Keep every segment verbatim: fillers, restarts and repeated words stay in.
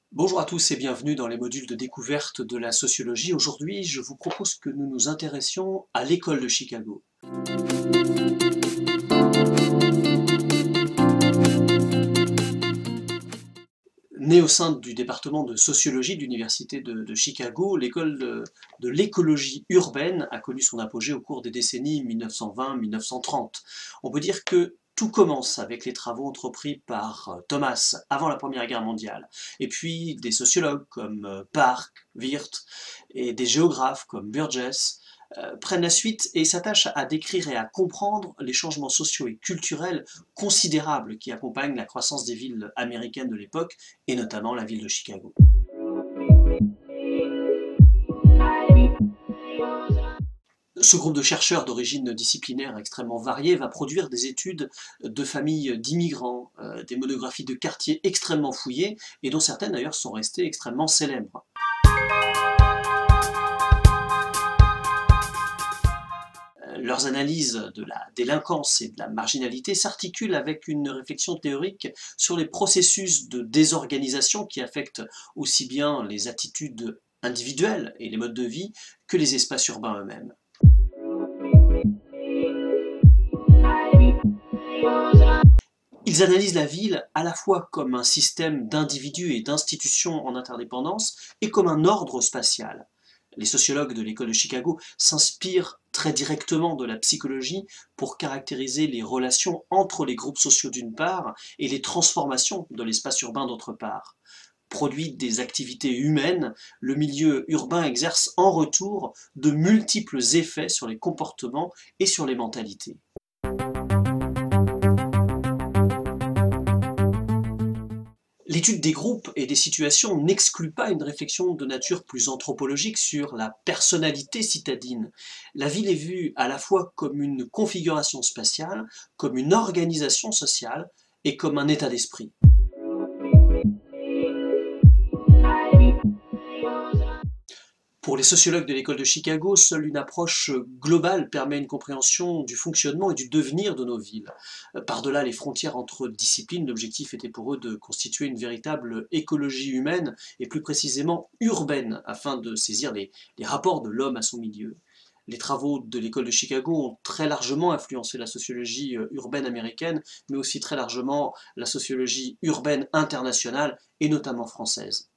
Bonjour à tous et bienvenue dans les modules de découverte de la sociologie. Aujourd'hui, je vous propose que nous nous intéressions à l'école de Chicago. Née au sein du département de sociologie de l'université de, de Chicago, l'école de, de l'écologie urbaine a connu son apogée au cours des décennies mille neuf cent vingt à mille neuf cent trente. On peut dire que tout commence avec les travaux entrepris par Thomas avant la Première Guerre mondiale, et puis des sociologues comme Park, Wirth, et des géographes comme Burgess euh, prennent la suite et s'attachent à décrire et à comprendre les changements sociaux et culturels considérables qui accompagnent la croissance des villes américaines de l'époque, et notamment la ville de Chicago. Ce groupe de chercheurs d'origine disciplinaire extrêmement variée va produire des études de familles d'immigrants, euh, des monographies de quartiers extrêmement fouillées, et dont certaines d'ailleurs sont restées extrêmement célèbres. Leurs analyses de la délinquance et de la marginalité s'articulent avec une réflexion théorique sur les processus de désorganisation qui affectent aussi bien les attitudes individuelles et les modes de vie que les espaces urbains eux-mêmes. Ils analysent la ville à la fois comme un système d'individus et d'institutions en interdépendance et comme un ordre spatial. Les sociologues de l'école de Chicago s'inspirent très directement de la psychologie pour caractériser les relations entre les groupes sociaux d'une part et les transformations de l'espace urbain d'autre part. Produit des activités humaines, le milieu urbain exerce en retour de multiples effets sur les comportements et sur les mentalités. L'étude des groupes et des situations n'exclut pas une réflexion de nature plus anthropologique sur la personnalité citadine. La ville est vue à la fois comme une configuration spatiale, comme une organisation sociale et comme un état d'esprit. Pour les sociologues de l'école de Chicago, seule une approche globale permet une compréhension du fonctionnement et du devenir de nos villes. Par-delà les frontières entre disciplines, l'objectif était pour eux de constituer une véritable écologie humaine, et plus précisément urbaine, afin de saisir les, les rapports de l'homme à son milieu. Les travaux de l'école de Chicago ont très largement influencé la sociologie urbaine américaine, mais aussi très largement la sociologie urbaine internationale, et notamment française.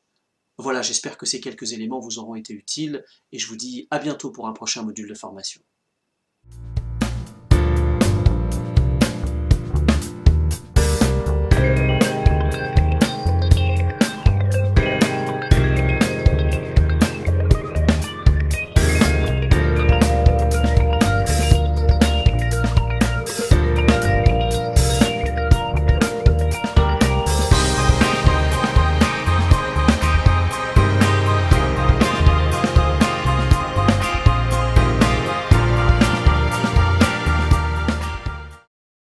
Voilà, j'espère que ces quelques éléments vous auront été utiles, et je vous dis à bientôt pour un prochain module de formation.